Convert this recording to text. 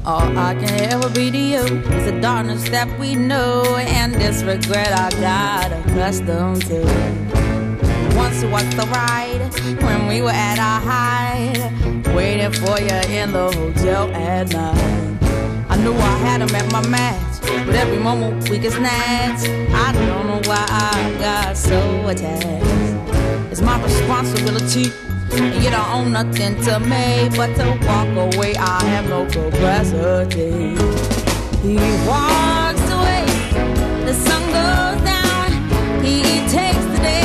All I can ever be to you is the darkness that we know, and this regret I got accustomed to. Once was the ride when we were at our height, waiting for you in the hotel at night. I knew I had him at my match, but every moment we get snatched. I don't know why I got so attached. It's my responsibility, and you don't own nothing to me but to walk away. I have no capacity. He walks away, the sun goes down. He takes the day